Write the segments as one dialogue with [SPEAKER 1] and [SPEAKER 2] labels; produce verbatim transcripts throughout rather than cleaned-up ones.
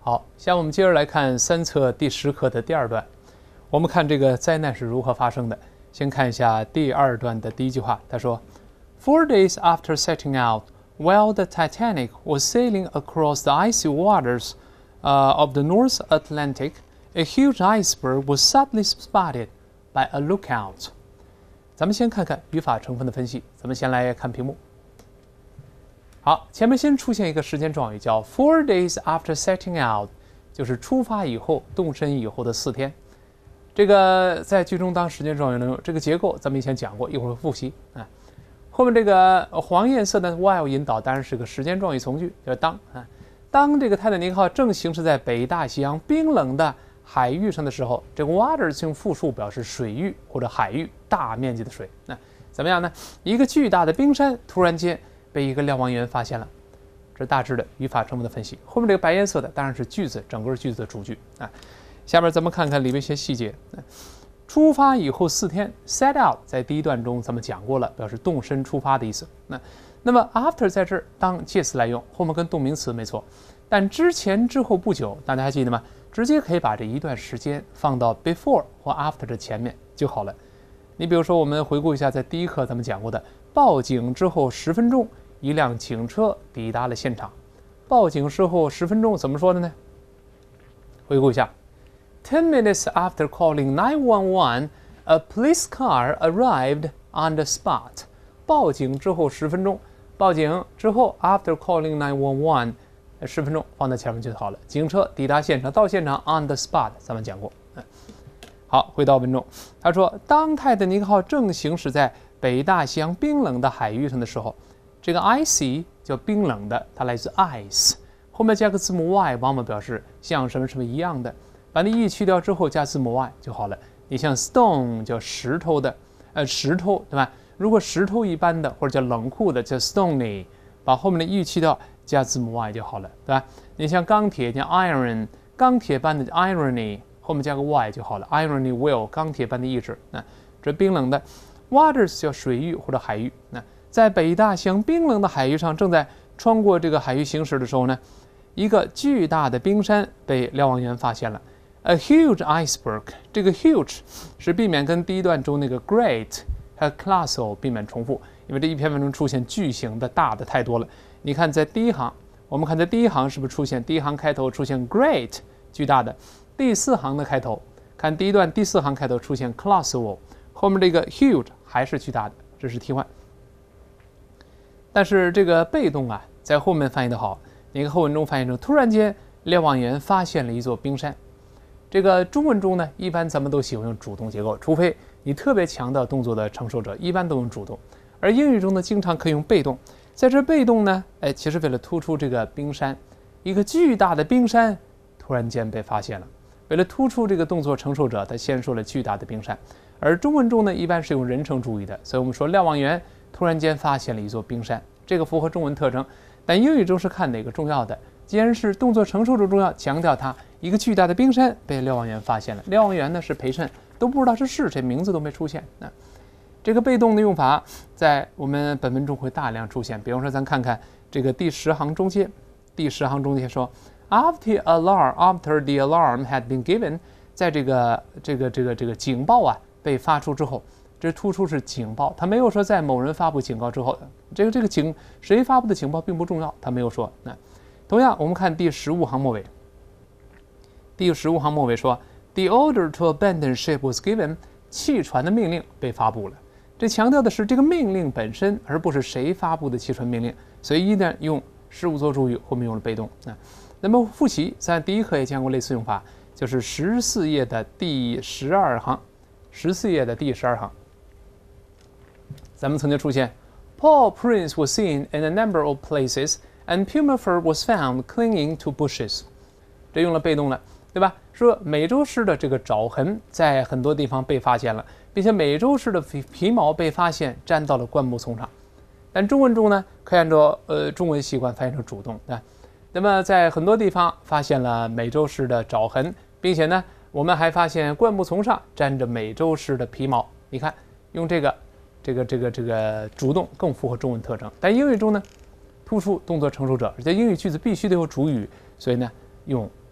[SPEAKER 1] 好，下面我们接着来看三册第十课的第二段。我们看这个灾难是如何发生的。先看一下第二段的第一句话，他说 ：Four days after setting out, while the Titanic was sailing across the icy waters uh, of the North Atlantic, a huge iceberg was suddenly spotted by a lookout. 咱们先看看语法成分的分析。咱们先来看屏幕。好，前面先出现一个时间状语，叫 four days after setting out， 就是出发以后、动身以后的四天。这个在句中当时间状语呢，这个结构咱们以前讲过，一会儿复习啊。后面这个黄颜色的 while 引导当然是个时间状语从句，叫当啊。当这个泰坦尼克号正行驶在北大西洋冰冷的海域上的时候，这个 waters 用复数表示水域或者海域，大面积的水。那怎么样呢？一个巨大的冰山突然间被一个瞭望员发现了，这是大致的语法成分的分析。后面这个白颜色的当然是句子，整个句子的主句啊。下面咱们看看里面一些细节。出发以后四天 ，set out 在第一段中咱们讲过了，表示动身出发的意思。那那么 after 在这儿当介词来用，后面跟动名词没错，但之前之后不久，大家还记得吗？直接可以把这一段时间放到 before 或 after 的前面就好了。你比如说，我们回顾一下，在第一课咱们讲过的，报警之后十分钟。一辆警车抵达了现场。报警之后十分钟怎么说的呢？回顾一下 ，Ten minutes after calling nine one one, a police car arrived on the spot. 报警之后十分钟，报警之后 after calling nine one one， 十分钟放在前面就好了。警车抵达现场，到现场 on the spot， 咱们讲过。好，回到文中，他说，当泰坦尼克号正行驶在北大西洋冰冷的海域上的时候。这个 icy 叫冰冷的，它来自 ice， 后面加个字母 y， 往往表示像什么什么一样的。把那 e 去掉之后加字母 y 就好了。你像 stone 叫石头的，呃，石头对吧？如果石头一般的或者叫冷酷的叫 stony， 把后面的 e 去掉加字母 y 就好了，对吧？你像钢铁叫 iron， 钢铁般的 irony， 后面加个 y 就好了。irony will 钢铁般的意志，那这冰冷的 waters 叫水域或者海域，那。在北大西洋冰冷的海域上，正在穿过这个海域行驶的时候呢，一个巨大的冰山被瞭望员发现了。A huge iceberg， 这个 huge 是避免跟第一段中那个 great 和 colossal 避免重复，因为这一篇文中出现巨型的大的太多了。你看在第一行，我们看在第一行是不是出现第一行开头出现 great 巨大的，第四行的开头看第一段第四行开头出现 colossal， 后面这个 huge 还是巨大的，这是替换。但是这个被动啊，在后面翻译的好，你看后文中翻译成突然间瞭望员发现了一座冰山。这个中文中呢，一般咱们都喜欢用主动结构，除非你特别强调动作的承受者，一般都用主动。而英语中呢，经常可以用被动。在这被动呢，哎，其实为了突出这个冰山，一个巨大的冰山突然间被发现了。为了突出这个动作承受者，他先说了巨大的冰山。而中文中呢，一般是用人称主语的，所以我们说瞭望员突然间发现了一座冰山，这个符合中文特征。但英语中是看哪个重要的，既然是动作承受者重要，强调它一个巨大的冰山被瞭望员发现了。瞭望员呢是陪衬，都不知道这是谁，名字都没出现。那这个被动的用法在我们本文中会大量出现。比方说，咱看看这个第十行中间，第十行中间说 ，After alarm, after the alarm had been given， 在这个这个这个这个警报啊被发出之后。这突出是警报，他没有说在某人发布警告之后，这个这个警谁发布的警报并不重要，他没有说。那同样，我们看第十五行末尾，第十五行末尾说 ，The order to abandon ship was given， 弃船的命令被发布了。这强调的是这个命令本身，而不是谁发布的弃船命令，所以依然用事物做主语，后面用了被动。啊，那么复习在第一课也讲过类似用法，就是十四页的第十二行，十四页的第十二行。咱们曾经出现 ，Paw prints were seen in a number of places, and puma fur was found clinging to bushes。这用了被动了，对吧？说美洲狮的这个爪痕在很多地方被发现了，并且美洲狮的皮皮毛被发现粘到了灌木丛上。但中文中呢，可以按照呃中文习惯翻译成主动啊。那么在很多地方发现了美洲狮的爪痕，并且呢，我们还发现灌木丛上粘着美洲狮的皮毛。你看，用这个。这个这个这个主动更符合中文特征，但英语中呢，突出动作承受者，而且英语句子必须得有主语，所以呢用被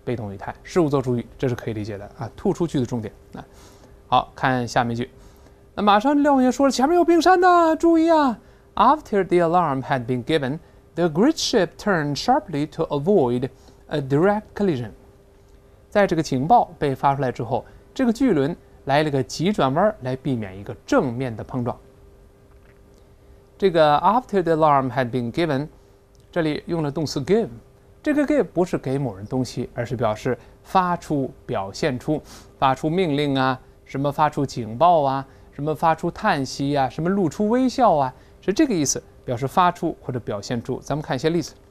[SPEAKER 1] 被动语态，事物做主语，这是可以理解的啊，突出句的重点啊。好看下面一句，那马上廖文元说了，前面有冰山呐，注意啊 ！After the alarm had been given, the great ship turned sharply to avoid a direct collision。在这个警报被发出来之后，这个巨轮来了个急转弯，来避免一个正面的碰撞。这个 after the alarm had been given， 这里用了动词 give， 这个 give 不是给某人东西，而是表示发出、表现出、发出命令啊，什么发出警报啊，什么发出叹息啊，什么露出微笑啊，是这个意思，表示发出或者表现出。咱们看一些例子，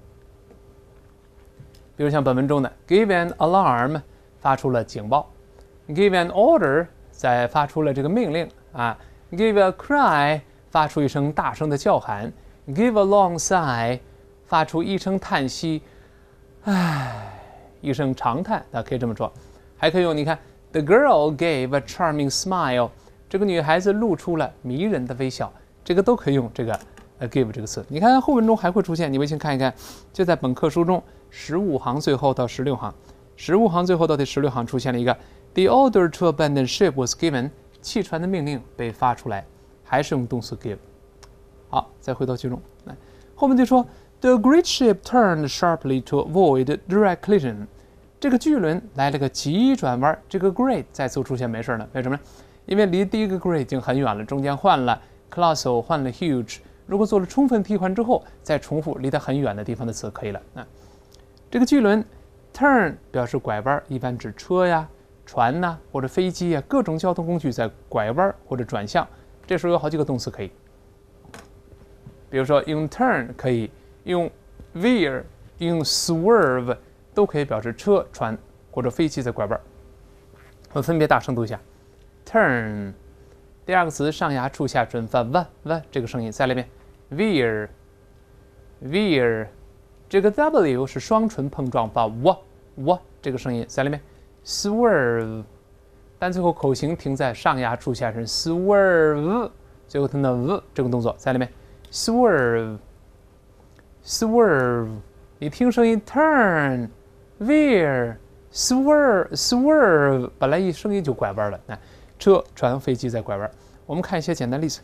[SPEAKER 1] 比如像本文中的 give an alarm， 发出了警报。Give an order， 再发出了这个命令啊。Give a cry， 发出一声大声的叫喊。Give a long sigh， 发出一声叹息，唉，一声长叹，大家可以这么说。还可以用，你看 ，The girl gave a charming smile， 这个女孩子露出了迷人的微笑，这个都可以用这个 a give 这个词。你看后文中还会出现，你微信看一看，就在本课书中十五行最后到十六行，十五行最后到第十六行出现了一个。The order to abandon ship was given， 弃船的命令被发出来，还是用动词 give。好，再回到句中，来，后面就说 The great ship turned sharply to avoid direct collision。这个巨轮来了个急转弯，这个 great 再次出现没事呢？为什么呢？因为离第一个 great 已经很远了，中间换了 colossal， 换了 huge。如果做了充分替换之后，再重复离它很远的地方的词可以了。啊，这个巨轮 turn 表示拐弯，一般指车呀。船呐、啊，或者飞机啊，各种交通工具在拐弯或者转向，这时候有好几个动词可以。比如说用 turn 可以，用 veer、用 swerve 都可以表示车、船或者飞机在拐弯。我们分别大声读一下 ：turn。第二个词上牙处下准发 v v 这个声音，再来一遍 veer veer。这个 w 是双唇碰撞发 w w 这个声音，再来一遍。Swerve， 但最后口型停在上牙处下声 swerve， 最后听到 v 这个动作，在里面 swerve swerve， 你听声音 turn veer swerve swerve， 本来一声音就拐弯了，那车、船、飞机在拐弯。我们看一些简单例子，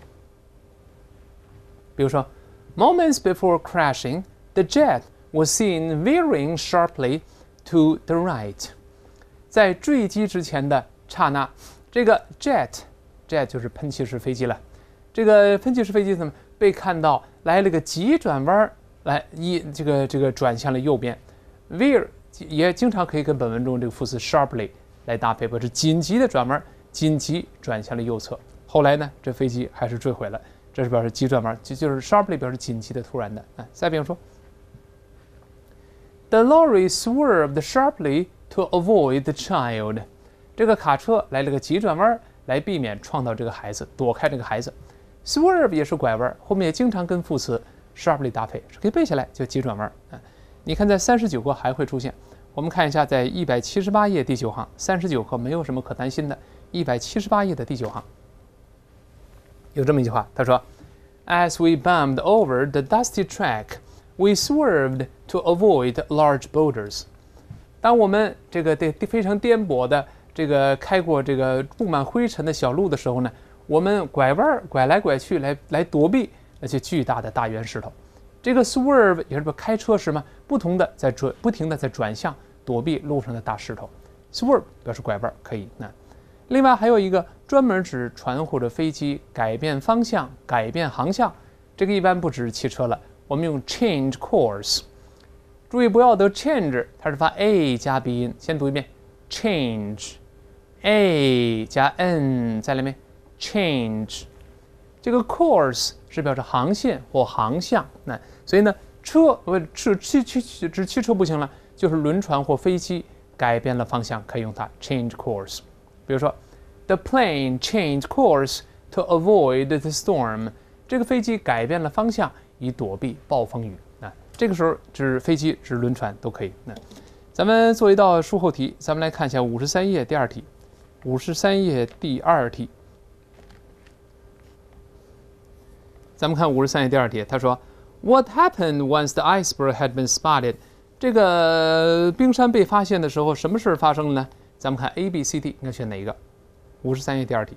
[SPEAKER 1] 比如说 moments before crashing, the jet was seen veering sharply to the right。在坠机之前的刹那，这个 jet jet 就是喷气式飞机了。这个喷气式飞机怎么被看到来了个急转弯，来一这个这个转向了右边。veer 也经常可以跟本文中这个副词 sharply 来搭配，表示紧急的转弯，紧急转向了右侧。后来呢，这飞机还是坠毁了，这是表示急转弯，就就是 sharply 表示紧急的、突然的。啊，再比如说 ，the lorry swerved sharply to avoid the child， 这个卡车来了个急转弯，来避免撞到这个孩子，躲开这个孩子。Swerve 也是拐弯，后面也经常跟副词 sharply 搭配，是可以背下来，就急转弯。啊，你看在三十九课还会出现。我们看一下，在一百七十八页第九行，三十九课没有什么可担心的。一百七十八页的第九行有这么一句话，他说 ：“As we bumped over the dusty track, we swerved to avoid large boulders。”当我们这个对非常颠簸的这个开过这个布满灰尘的小路的时候呢，我们拐弯拐来拐去来来躲避那些巨大的大圆石头。这个 swerve 也是不开车时嘛，不同的在转不停的在转向躲避路上的大石头。swerve 表示拐弯可以。那另外还有一个专门指船或者飞机改变方向、改变航向，这个一般不指汽车了，我们用 change course。注意不要得 change， 它是发 a 加鼻音，先读一遍 change a 加 n， 再来一遍 change。这个 course 是表示航线或航向，那所以呢，车呃汽汽汽指汽车不行了，就是轮船或飞机改变了方向，可以用它 change course。比如说 ，the plane changed course to avoid the storm， 这个飞机改变了方向以躲避暴风雨。那这个时候指飞机、指轮船都可以。那咱们做一道术后题，咱们来看一下五十三页第二题。五十三页第二题，咱们看五十三页第二题，他说 ：What happened once the iceberg had been spotted? 这个冰山被发现的时候，什么事儿发生了呢？咱们看 A、B、C、D， 应该选哪一个？五十三页第二题。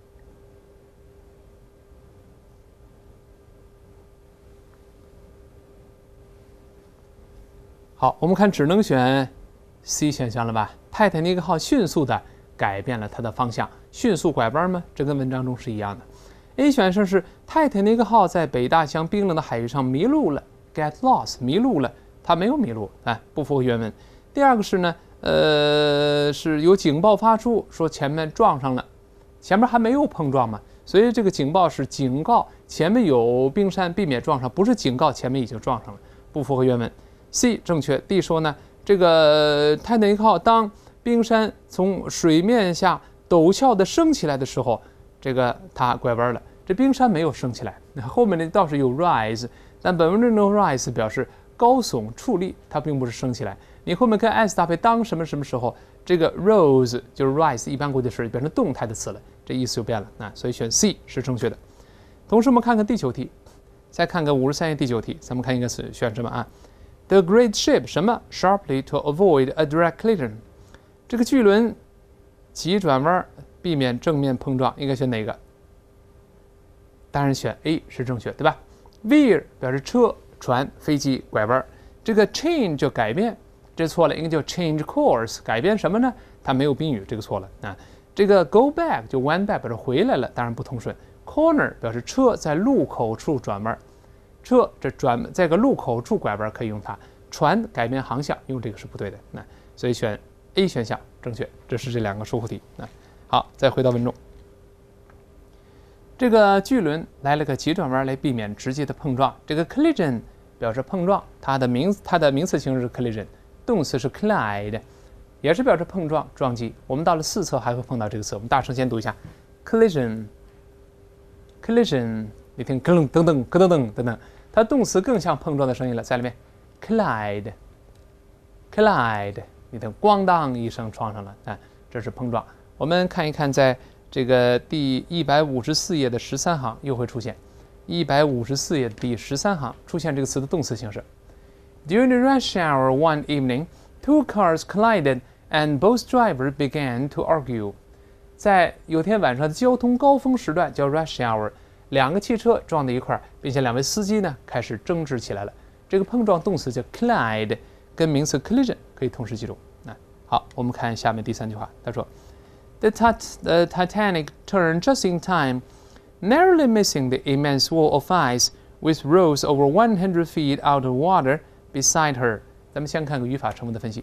[SPEAKER 1] 好，我们看只能选 C 选项了吧？泰坦尼克号迅速的改变了它的方向，迅速拐弯吗？这跟文章中是一样的。A 选项是泰坦尼克号在北大西洋冰冷的海域上迷路了 ，get lost， 迷路了，它没有迷路，哎，不符合原文。第二个是呢，呃，是有警报发出，说前面撞上了，前面还没有碰撞嘛，所以这个警报是警告前面有冰山，避免撞上，不是警告前面已经撞上了，不符合原文。C 正确。D 说呢，这个泰坦尼克号当冰山从水面下陡峭的升起来的时候，这个它拐弯了。这冰山没有升起来，后面呢倒是有 rise， 但本文中的 rise 表示高耸矗立，它并不是升起来。你后面跟 s 搭配，当什么什么时候，这个 rose 就是 rise 一般过去时变成动态的词了，这意思就变了啊。所以选 C 是正确的。同时我们看看第九题，再看看五十三页第九题，咱们看应该是选什么啊？ The great ship 什么 sharply to avoid a direct collision， 这个巨轮急转弯避免正面碰撞，应该选哪个？当然选 A 是正确，对吧 ？Veer 表示车、船、飞机拐弯，这个 change 就改变，这错了，应该叫 change course， 改变什么呢？它没有宾语，这个错了啊。这个 go back 就 went back 表示回来了，当然不通顺。Corner 表示车在路口处转弯。车这转在个路口处拐弯可以用它，船改变航向用这个是不对的，那所以选 A 选项正确。这是这两个疏忽题。那好，再回到文中，这个巨轮来了个急转弯来避免直接的碰撞。这个 collision 表示碰撞，它的名它的名词形式是 collision， 动词是 collide， 也是表示碰撞撞击。我们到了四册还会碰到这个词，我们大声先读一下 collision collision， 你听咯噔噔噔咯噔噔等等。它动词更像碰撞的声音了，在里面 collide collide， 你听咣当一声撞上了，啊，这是碰撞。我们看一看，在这个第一百五十四页的十三行又会出现，一百五十四页的第十三行出现这个词的动词形式。During the rush hour one evening, two cars collided and both drivers began to argue。在有天晚上的交通高峰时段叫 rush hour。两个汽车撞在一块儿，并且两位司机呢开始争执起来了。这个碰撞动词叫 collide， 跟名词 collision 可以同时记住。那好，我们看下面第三句话，他说 ：The tit the Titanic turned just in time, narrowly missing the immense wall of ice, which rose over one hundred feet out of water beside her。咱们先看个语法成分的分析。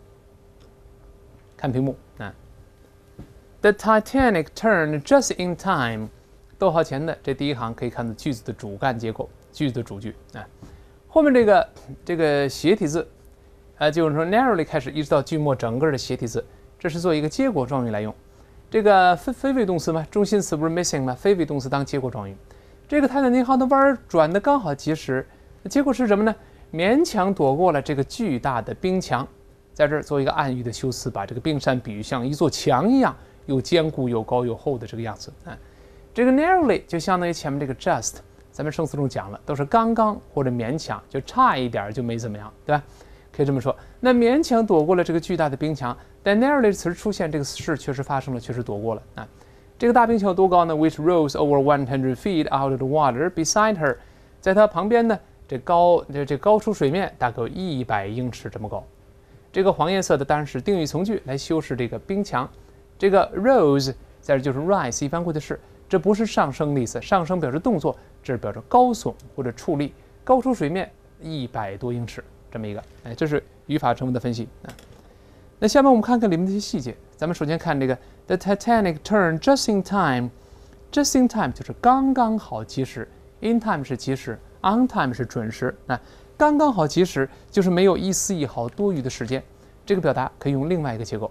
[SPEAKER 1] 看屏幕啊 ，The Titanic turned just in time。逗号前的这第一行可以看到句子的主干结构，句子的主句啊。后面这个这个斜体字，呃，就是说 narrowly 开始一直到句末整个的斜体字，这是做一个结果状语来用。这个非非谓动词嘛，中心词不是 missing 吗？非谓动词当结果状语。这个泰坦尼克号的弯转的刚好及时，结果是什么呢？勉强躲过了这个巨大的冰墙。在这儿做一个暗喻的修辞，把这个冰山比喻像一座墙一样，又坚固又高又厚的这个样子啊。这个 narrowly 就相当于前面这个 just， 咱们生词中讲了，都是刚刚或者勉强，就差一点就没怎么样，对吧？可以这么说。那勉强躲过了这个巨大的冰墙，但 narrowly 词出现，这个事确实发生了，确实躲过了啊。这个大冰墙有多高呢 ？Which rose over one hundred feet out of the water beside her， 在它旁边呢，这高这这高出水面大概有一百英尺这么高。这个黄颜色的当然是定语从句来修饰这个冰墙。这个 rose 在这就是 rise 一般过去式。这不是上升的意思，上升表示动作，这是表示高耸或者矗立，高出水面一百多英尺，这么一个，哎，这是语法成分的分析啊。那下面我们看看里面的一些细节。咱们首先看这个 The Titanic turned just in time，just in time 就是刚刚好及时 ，in time 是及时 ，on time 是准时啊，刚刚好及时就是没有一丝一毫多余的时间。这个表达可以用另外一个结构，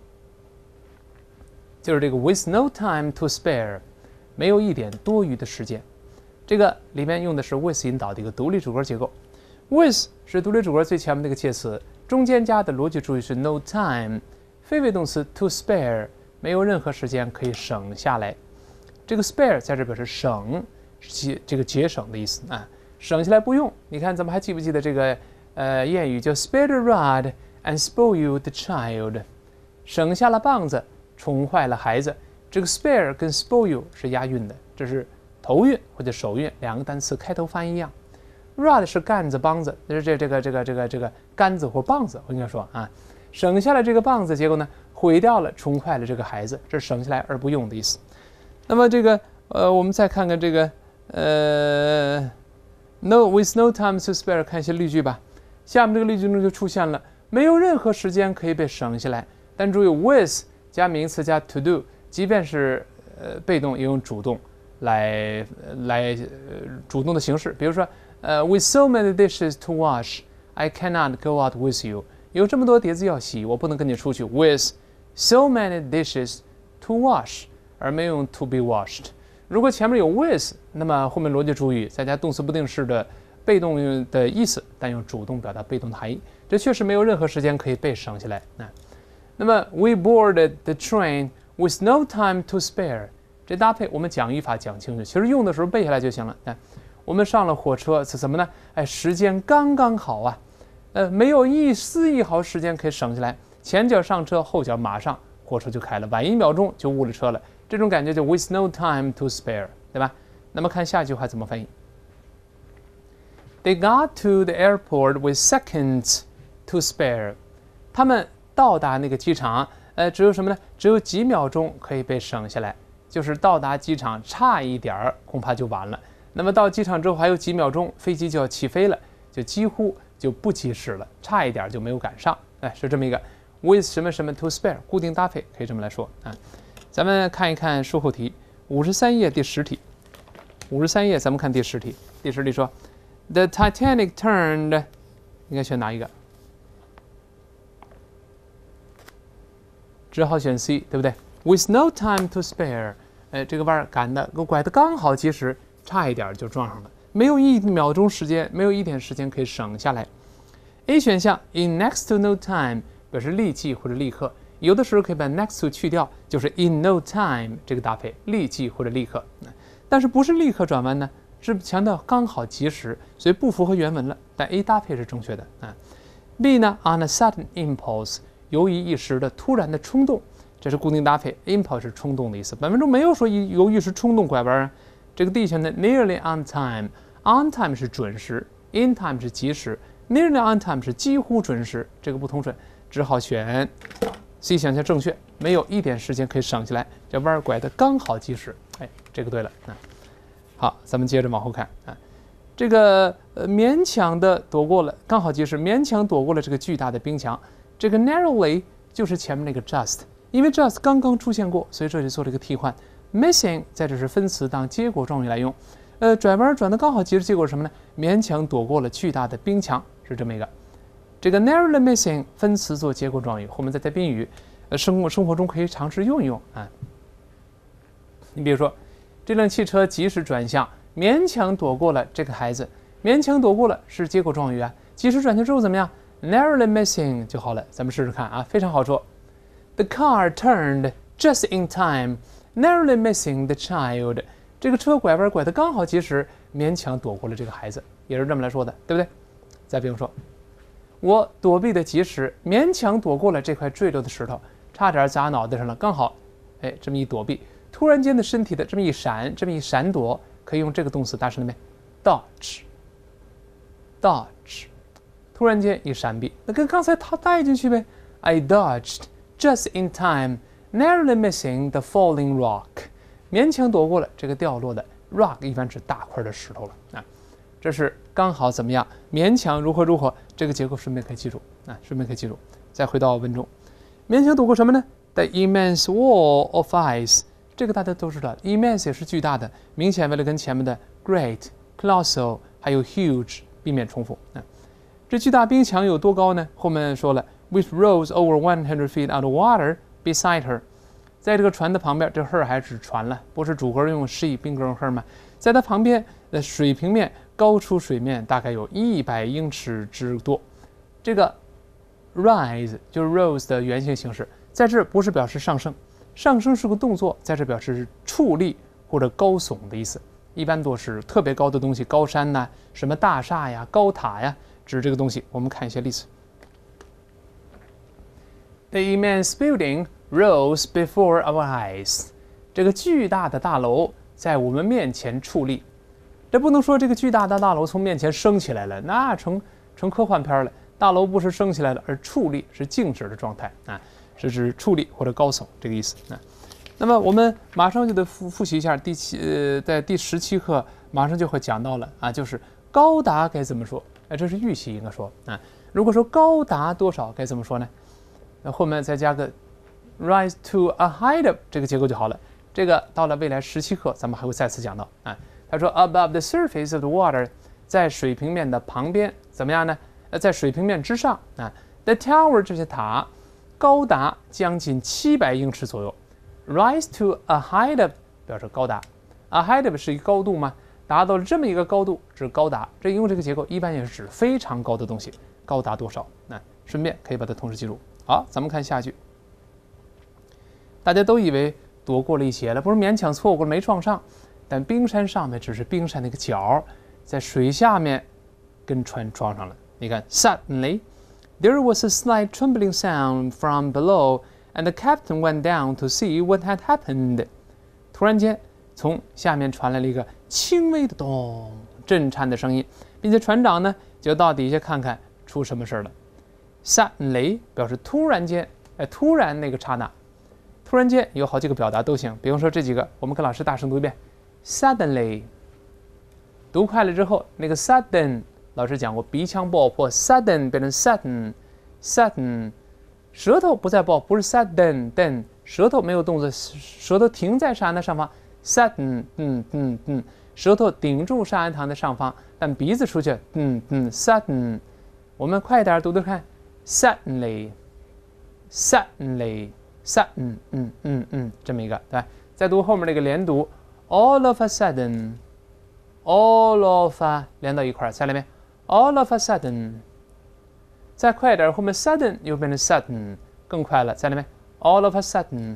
[SPEAKER 1] 就是这个 with no time to spare。没有一点多余的时间，这个里面用的是 with 引导的一个独立主格结构。with 是独立主格最前面的一个介词，中间加的逻辑主语是 no time， 非谓动词 to spare， 没有任何时间可以省下来。这个 spare 在这表示省，节这个节省的意思啊，省下来不用。你看咱们还记不记得这个呃谚语叫 spare the rod and spoil the child， 省下了棒子，宠坏了孩子。这个 spare 跟 spoil 是押韵的，这是头韵或者首韵，两个单词开头发音一样。rod 是杆子棒子，这这这个这个这个这个杆子或棒子，我应该说啊，省下了这个棒子，结果呢毁掉了，宠坏了这个孩子，这是省下来而不用的意思。那么这个呃，我们再看看这个呃 ，no with no time to spare， 看一些例句吧。下面这个例句中就出现了没有任何时间可以被省下来，但注意 with 加名词加 to do， 即便是呃被动也用主动来来呃主动的形式，比如说呃 with so many dishes to wash I cannot go out with you， 有这么多碟子要洗，我不能跟你出去。with so many dishes to wash， 而没用 to be washed。如果前面有 with， 那么后面逻辑主语再加动词不定式的被动的意思，但用主动表达被动的含义，这确实没有任何时间可以被省下来啊。那么 we boarded the train with no time to spare， 这搭配我们讲语法讲清楚，其实用的时候背下来就行了。啊，我们上了火车是什么呢？哎，时间刚刚好啊，呃，没有一丝一毫时间可以省下来，前脚上车，后脚马上火车就开了，晚一秒钟就误了车了，这种感觉就 with no time to spare， 对吧？那么看下句话怎么翻译。They got to the airport with seconds to spare。他们到达那个机场，呃，只有什么呢？只有几秒钟可以被省下来，就是到达机场差一点儿，恐怕就晚了。那么到机场之后还有几秒钟，飞机就要起飞了，就几乎就不及时了，差一点就没有赶上。哎，是这么一个 with 什么什么 to spare， 固定搭配可以这么来说啊。咱们看一看术后题，五十三页第十题。五十三页，咱们看第十题。第十题说 ，The Titanic turned， 应该选哪一个？只好选 C， 对不对 ？With no time to spare， 哎，这个弯赶的，拐的刚好及时，差一点就撞上了，没有一秒钟时间，没有一点时间可以省下来。A 选项 in next to no time 表示立即或者立刻，有的时候可以把 next to 去掉，就是 in no time 这个搭配，立即或者立刻。但是不是立刻转弯呢？是强调刚好及时，所以不符合原文了。但 A 搭配是正确的啊。B 呢 on a sudden impulse， 由于一时的突然的冲动，这是固定搭配 ，impulse 是冲动的意思。本文中没有说由于是冲动拐弯啊。这个 D 选的 nearly on time，on time 是准时 ，in time 是及时 ，nearly on time 是几乎准时，这个不通顺，只好选 C 选项正确，没有一点时间可以省下来，这弯拐的刚好及时，哎，这个对了啊。好，咱们接着往后看啊，这个呃勉强的躲过了，刚好及时，勉强躲过了这个巨大的冰墙。这个 narrowly 就是前面那个 just， 因为 just 刚刚出现过，所以这里做了一个替换。Missing 在这是分词当结果状语来用，呃，转弯转的刚好及时，结果是什么呢？勉强躲过了巨大的冰墙，是这么一个。这个 narrowly missing 分词做结果状语，后面再带宾语，呃，生活生活中可以尝试用一用啊。你比如说，这辆汽车及时转向，勉强躲过了这个孩子，勉强躲过了是结果状语啊。及时转向之后怎么样 ？narrowly missing 就好了，咱们试试看啊，非常好说。The car turned just in time.Narrowly missing the child， 这个车拐弯拐得刚好及时，勉强躲过了这个孩子，也是这么来说的，对不对？再比如说，我躲避的及时，勉强躲过了这块坠落的石头，差点砸脑袋上了，刚好，哎，这么一躲避，突然间的身体的这么一闪，这么一闪躲，可以用这个动词搭上了没 ？Dodge，dodge， 突然间一闪避，那跟刚才他带进去呗。I dodged just in time.Narrowly missing the falling rock， 勉强躲过了这个掉落的 rock， 一般指大块的石头了啊。这是刚好怎么样？勉强如何如何？这个结构顺便可以记住啊，顺便可以记住。再回到文中，勉强躲过什么呢 ？The immense wall of ice， 这个大家都知道 ，immense 也是巨大的，明显为了跟前面的 great、colossal 还有 huge 避免重复啊。这巨大冰墙有多高呢？后面说了 ，which rose over one hundred feet out of water。Beside her， 在这个船的旁边，这 her 还是船了，不是主格用 she 宾格用 her 吗？在它旁边的水平面高出水面大概有一百英尺之多。这个 rise 就是 rose 的原型形式，在这不是表示上升，上升是个动作，在这表示矗立或者高耸的意思。一般都是特别高的东西，高山呐、啊，什么大厦呀、高塔呀， 指这个东西。我们看一些例子。The immense building rose before our eyes。这个巨大的大楼在我们面前矗立。这不能说这个巨大的大楼从面前升起来了，那成成科幻片了。大楼不是升起来了，而矗立是静止的状态啊，是指矗立或者高耸这个意思啊。那么我们马上就得复复习一下第七呃，在第十七课马上就会讲到了啊，就是高达该怎么说？哎，这是预习应该说啊。如果说高达多少该怎么说呢？那后面再加个 rise to a height of 这个结构就好了。这个到了未来十七课咱们还会再次讲到啊。他说 above the surface of the water， 在水平面的旁边怎么样呢？呃，在水平面之上啊 ，the tower 这些塔高达将近七百英尺左右。Rise to a height of 表示高达 ，a height of 是一个高度吗？达到了这么一个高度是高达。这用这个结构一般也是指非常高的东西，高达多少？那顺便可以把它同时记住。好，咱们看下一句。大家都以为躲过了一劫了，不是勉强错过了没撞上。但冰山上面只是冰山的一个角，在水下面跟船撞上了。你看 ，Suddenly there was a slight trembling sound from below, and the captain went down to see what had happened. 突然间，从下面传来了一个轻微的咚震颤的声音，并且船长呢就到底下看看出什么事了。Suddenly 表示突然间，哎，突然那个刹那，突然间有好几个表达都行，比方说这几个，我们跟老师大声读一遍。Suddenly， 读快了之后，那个 sudden 老师讲过，鼻腔爆破 ，sudden 变成 sudden，sudden， 舌头不再爆，不是 sudden，den， 舌头没有动作，舌头停在上颌的上方 ，sudden， 嗯嗯嗯，舌头顶住上颌膛的上方，但鼻子出去，嗯嗯 ，sudden， 我们快点读读看 ，suddenly，suddenly，sudden， 嗯嗯嗯，这么一个，对吧？再读后面那个连读。All of a sudden, all of a 连到一块儿，再来一遍 ，all of a sudden， 再快点，后面 sudden 又变成 sudden， 更快了，再来一遍 ，all of a sudden,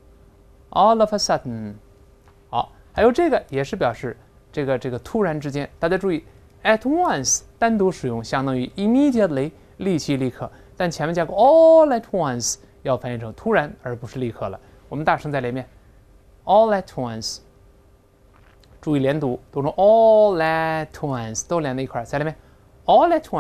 [SPEAKER 1] all of a sudden， 好，还有这个也是表示这个这个突然之间，大家注意 ，at once 单独使用相当于 immediately 立即立刻，但前面加个 all at once 要翻译成突然而不是立刻了。我们大声再来一遍 ，all at once。注意连读，读成 all at once， 都连在一块儿。再来一遍 ，all at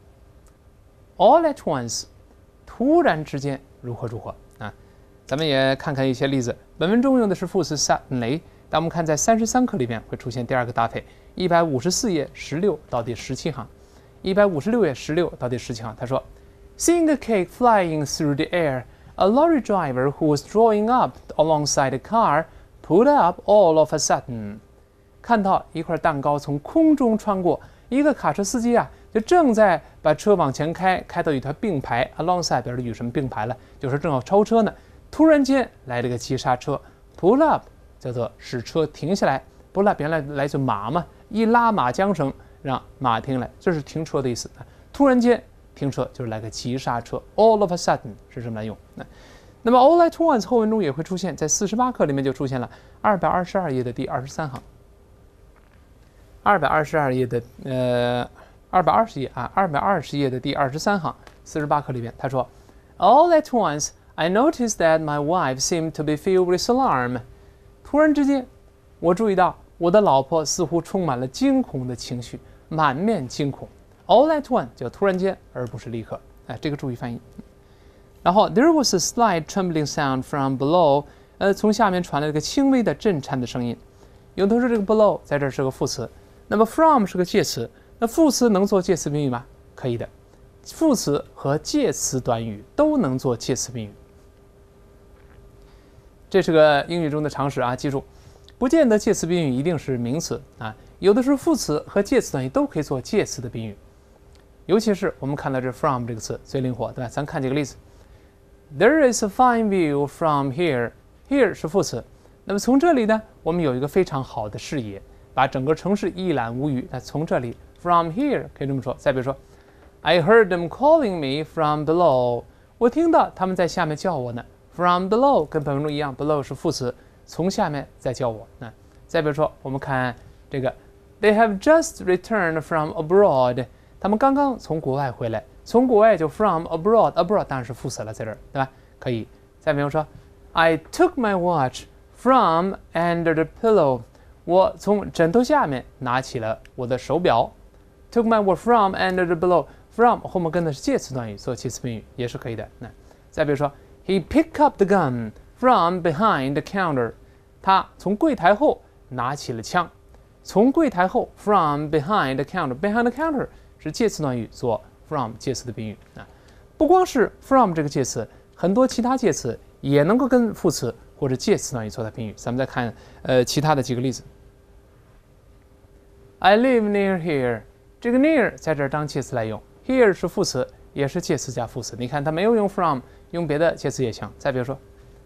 [SPEAKER 1] once，all at once， 突然之间如何如何啊？咱们也看看一些例子。本文中用的是副词 suddenly， 但我们看在三十三课里面会出现第二个搭配，一百五十四页十六到第十七行，一百五十六页十六到第十七行，他说 ，Seeing a cake flying through the air, a lorry driver who was drawing up alongside the car pulled up all of a sudden。看到一块蛋糕从空中穿过，一个卡车司机啊，就正在把车往前开，开到一条并排 ，alongside 表示与什么并排了，就是正要超车呢。突然间来了个急刹车 ，pull up 叫做使车停下来 ，pull up 原来来自马嘛，一拉马缰绳让马停来，这是停车的意思。突然间停车就是来个急刹车 ，all of a sudden 是这么来用。那么 all at once 后文中也会出现，在四十八课里面就出现了二百二十二页的第二十三行。二百二十二页的呃，二百二十页啊，二百二十页的第二十三行，四十八课里面他说 ，All at once I noticed that my wife seemed to be filled with alarm。突然之间，我注意到我的老婆似乎充满了惊恐的情绪，满面惊恐。All at once 叫突然间，而不是立刻。哎，这个注意翻译。然后 There was a slight trembling sound from below。呃，从下面传来了一个轻微的震颤的声音。有同学这个 below 在这是个副词。那么 from 是个介词，那副词能做介词宾语吗？可以的，副词和介词短语都能做介词宾语。这是个英语中的常识啊，记住，不见得介词宾语一定是名词啊，有的时候副词和介词短语都可以做介词的宾语。尤其是我们看到这 from 这个词最灵活，对吧？咱看几个例子。There is a fine view from here. Here 是副词，那么从这里呢，我们有一个非常好的视野。把整个城市一览无余。那从这里 ，from here 可以这么说。再比如说 ，I heard them calling me from below。我听到他们在下面叫我呢。from below 跟本文中一样 ，below 是副词，从下面在叫我。那再比如说，我们看这个 ，They have just returned from abroad。 他们刚刚从国外回来，从国外就 from abroad，abroad 当然是副词了，在这儿，对吧？可以。再比如说 ，I took my watch from under the pillow， 我从枕头下面拿起了我的手表。took my watch from under the pillow，from 后面跟的是介词短语，做介词宾语也是可以的。那再比如说 ，He picked up the gun from behind the counter， 他从柜台后拿起了枪。从柜台后 from behind the counter，behind the counter 是介词短语，做 from 介词的宾语啊。不光是 from 这个介词，很多其他介词也能够跟副词或者介词短语做它宾语。咱们再看呃其他的几个例子。I live near here， 这个 near 在这儿当介词来用 ，here 是副词，也是介词加副词。你看它没有用 from， 用别的介词也行。再比如说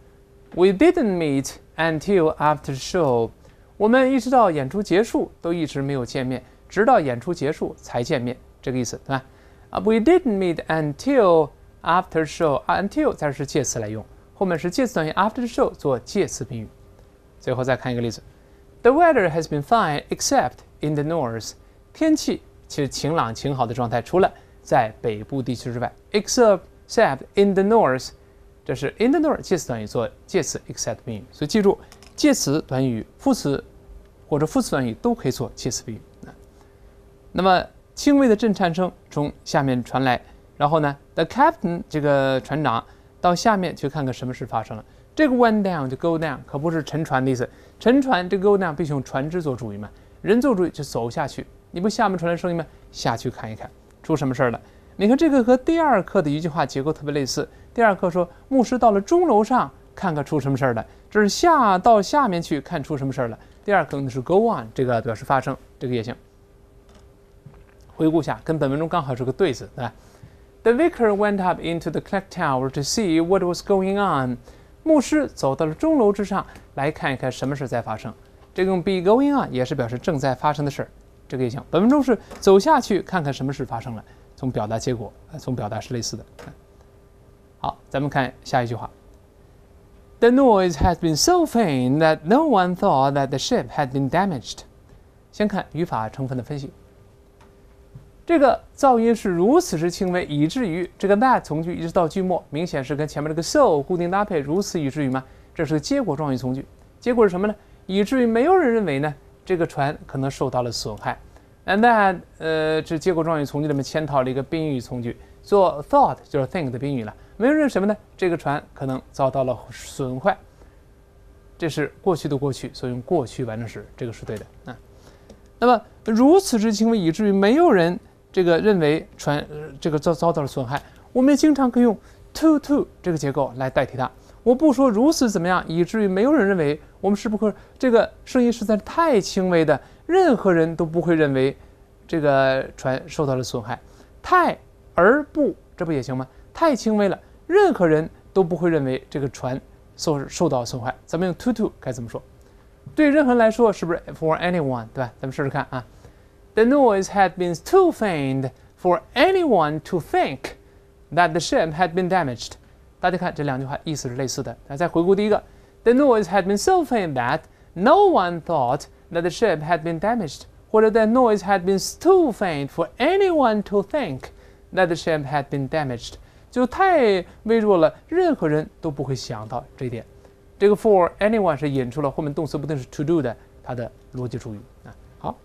[SPEAKER 1] ，We didn't meet until after show。我们一直到演出结束都一直没有见面，直到演出结束才见面，这个意思，对吧？啊 ，We didn't meet until after show。until 在这是介词来用，后面是介词短语 after show 做介词宾语。最后再看一个例子 ：The weather has been fine except in the north。天气其实晴朗晴好的状态，除了在北部地区之外 ，except in the north， 这是 in the north 介词短语做介词 except 宾语，所以记住。介词短语、副词或者副词短语都可以做介词宾语。那么轻微的震颤声从下面传来，然后呢 ，the captain 这个船长到下面去看看什么事发生了。这个 went down 就 go down 可不是沉船的意思，沉船这个 go down 必须用船只做主语嘛，人做主语就走下去。你不下面传来声音吗？下去看一看出什么事了。你看这个和第二课的一句话结构特别类似。第二课说牧师到了钟楼上看看出什么事了。这是下到下面去看出什么事了。第二个呢是 go on， 这个表示发生，这个也行。回顾下，跟本文中刚好是个对子，对吧 ？The vicar went up into the clock tower to see what was going on。牧师走到了钟楼之上，来看一看什么事在发生。这个用 be going on 也是表示正在发生的事，这个也行。本文中是走下去看看什么事发生了，从表达结果，从表达是类似的。好，咱们看下一句话。The noise had been so faint that no one thought that the ship had been damaged。先看语法成分的分析。这个噪音是如此之轻微，以至于这个 that 从句一直到句末，明显是跟前面这个 so 固定搭配，如此以至于吗？这是个结果状语从句。结果是什么呢？以至于没有人认为呢，这个船可能受到了损害。And that 呃，这结果状语从句里面嵌套了一个宾语从句，做 thought 就是 think 的宾语了。没有人什么呢？这个船可能遭到了损坏，这是过去的过去，所以用过去完成时，这个是对的啊。那么如此之轻微，以至于没有人这个认为船、呃、这个遭遭到了损害，我们也经常可以用 to to 这个结构来代替它。我不说如此怎么样，以至于没有人认为，我们是不是这个声音实在是太轻微的，任何人都不会认为这个船受到了损害。太而不，这不也行吗？太轻微了，任何人都不会认为这个船受受到损害。咱们用 to to 该怎么说？对任何人来说，是不是 for anyone， 对吧？咱们试试看啊。The noise had been too faint for anyone to think that the ship had been damaged。大家看这两句话意思是类似的。再回顾第一个 ，The noise had been so faint that no one thought that the ship had been damaged， 或者 The noise had been too faint for anyone to think that the ship had been damaged。就太微弱了，任何人都不会想到这一点。这个 for anyone 是引出了后面动词不定是 to do 的它的逻辑主语啊。好，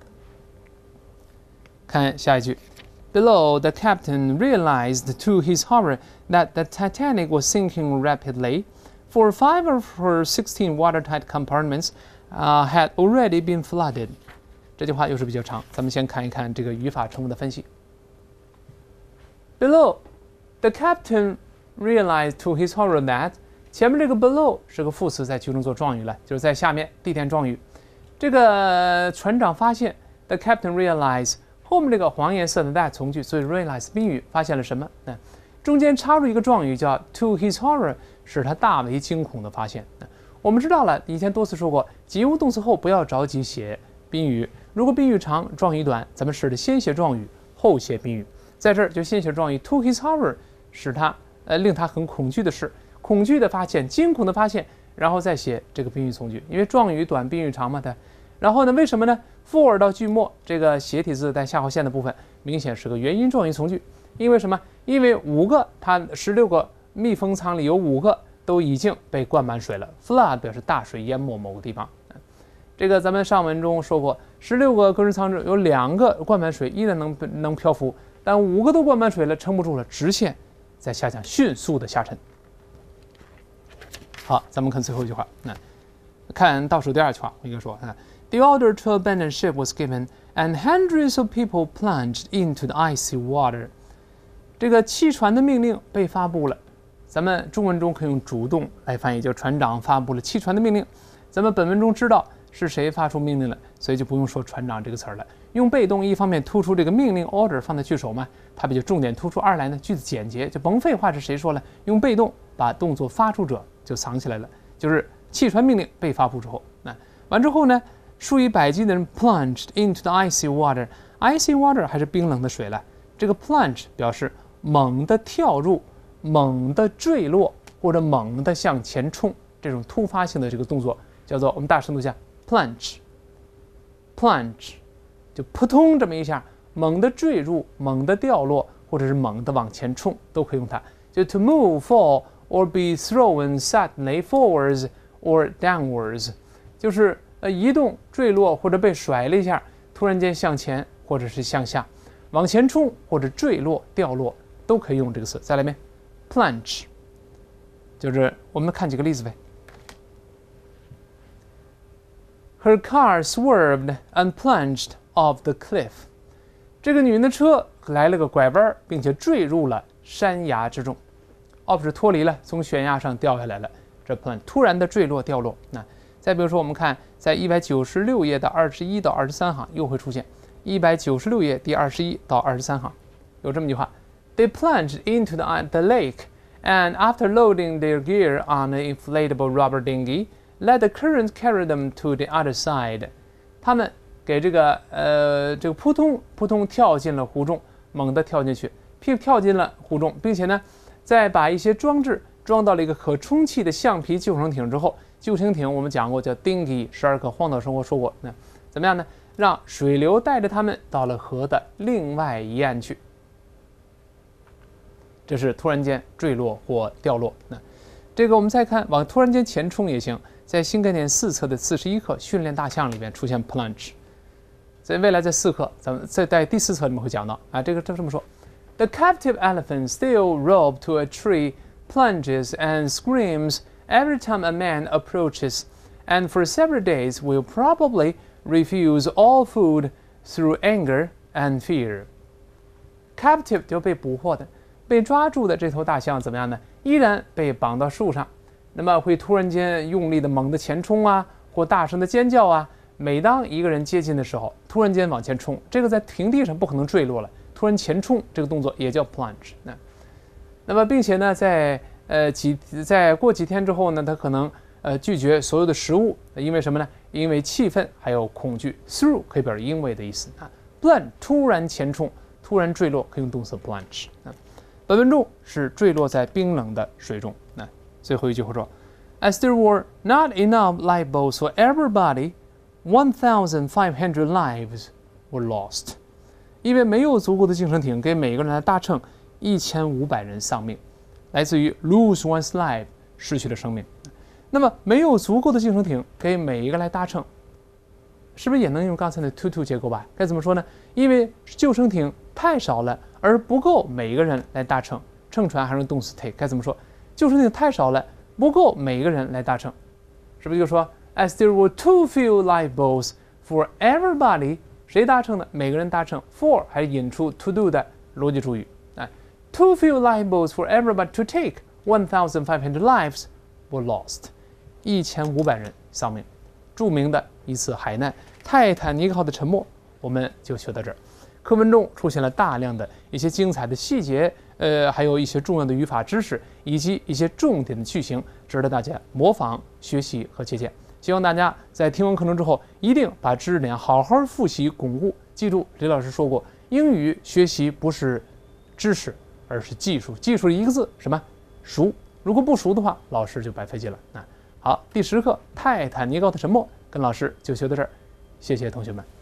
[SPEAKER 1] 看下一句。Below, the captain realized to his horror that the Titanic was sinking rapidly, for five of her sixteen watertight compartments uh, had already been flooded. 这句话又是比较长，咱们先看一看这个语法成分的分析。Below, the captain realized to his horror that 前面这个 below 是个副词，在句中做状语了，就是在下面地点状语。这个船长发现 the captain realized 后面这个黄颜色的 that 从句，所以 realize 宾语发现了什么？嗯，中间插入一个状语叫 to his horror， 使他大为惊恐的发现。嗯，我们知道了，以前多次说过，及物动词后不要着急写宾语，如果宾语长，状语短，咱们使得先写状语，后写宾语。在这儿就先写状语 to his horror， 使他呃令他很恐惧的事，恐惧的发现，惊恐的发现，然后再写这个宾语从句，因为状语短，宾语长嘛，对。然后呢，为什么呢 ？for 到句末这个斜体字带下划线的部分明显是个原因状语从句。因为什么？因为五个，它十六个密封舱里有五个都已经被灌满水了。flood 表示大水淹没某个地方。这个咱们上文中说过，十六个隔日舱中有两个灌满水，依然能能漂浮，但五个都灌满水了，撑不住了，直线在下降，迅速的下沉。好，咱们看最后一句话，那看倒数第二句话，我应该说啊 ，The order to abandon ship was given, and hundreds of people plunged into the icy water。这个弃船的命令被发布了，咱们中文中可以用主动来翻译，就是船长发布了弃船的命令。咱们本文中知道是谁发出命令了，所以就不用说船长这个词儿了。用被动，一方面突出这个命令 order 放在句首嘛，它比较重点突出；二来呢，句子简洁，就甭废话，是谁说了？用被动把动作发出者就藏起来了，就是弃船命令被发布之后，那完之后呢，数以百计的人 plunged into the icy water。icy water 还是冰冷的水了。这个 plunge 表示猛地跳入、猛地坠落或者猛地向前冲，这种突发性的这个动作叫做我们大声读一下 plunge。plunge 就扑通这么一下，猛地坠入、猛地掉落，或者是猛地往前冲，都可以用它。就 to move, fall or be thrown suddenly forwards or downwards， 就是呃移动、坠落或者被甩了一下，突然间向前或者是向下，往前冲或者坠落、掉落，都可以用这个词。再来一遍 plunge， 就是我们看几个例子呗。Her car swerved and plunged off the cliff。这个女人的车来了个拐弯，并且坠入了山崖之中。off 是脱离了，从悬崖上掉下来了。这 plunge 突然的坠落、掉落。那再比如说，我们看在一百九十六页的二十一到二十三行又会出现。一百九十六页第二十一到二十三行有这么一句话 ：They plunged into the the lake, and after loading their gear on an inflatable rubber dinghy.Let the current carry them to the other side。他们给这个呃这个扑通扑通跳进了湖中，猛地跳进去，屁股跳进了湖中，并且呢，再把一些装置装到了一个可充气的橡皮救生艇之后，救生艇我们讲过叫 dinghy， 十二课荒岛生活说过，那怎么样呢？让水流带着他们到了河的另外一岸去。这是突然间坠落或掉落。那这个我们再看往突然间前冲也行。在新概念四册的四十一课训练大象里面出现 plunge， 在未来在四课，咱们在在第四册里面会讲到啊，这个这么说 ：The captive elephant, still roped to a tree, plunges and screams every time a man approaches, and for several days will probably refuse all food through anger and fear. Captive 就被捕获的、被抓住的这头大象怎么样呢？依然被绑到树上。那么会突然间用力的猛地前冲啊，或大声的尖叫啊。每当一个人接近的时候，突然间往前冲，这个在平地上不可能坠落了，突然前冲这个动作也叫 plunge。那那么并且呢，在呃几在过几天之后呢，他可能呃拒绝所有的食物，因为什么呢？因为气愤还有恐惧。through 可以表示因为的意思啊。plunge 突然前冲，突然坠落可以用动词 plunge。啊，本文中是坠落在冰冷的水中。那最后一句话说 ，As there were not enough lifeboats for everybody, one thousand five hundred lives were lost。因为没有足够的救生艇给每个人来搭乘，一千五百人丧命，来自于 lose one's life 失去了生命。那么没有足够的救生艇给每一个来搭乘，是不是也能用刚才的 to to 结构吧？该怎么说呢？因为救生艇太少了，而不够每一个人来搭乘。乘船还是用动词 take， 该怎么说？救生艇太少了，不够每个人来搭乘，是不是就说 as there were too few lifeboats for everybody， 谁搭乘呢？每个人搭乘 for 还是引出 to do 的逻辑主语。哎 ，too few lifeboats for everybody to take one thousand five hundred lives were lost， 一千五百人丧命。著名的一次海难泰坦尼克号的沉没，我们就学到这儿。课文中出现了大量的一些精彩的细节，呃，还有一些重要的语法知识，以及一些重点的句型，值得大家模仿、学习和借鉴。希望大家在听完课程之后，一定把知识点好好复习巩固。记住，李老师说过，英语学习不是知识，而是技术。技术一个字，什么？熟。如果不熟的话，老师就白费劲了。啊，好，第十课泰坦尼克号的沉没，跟老师就学到这儿，谢谢同学们。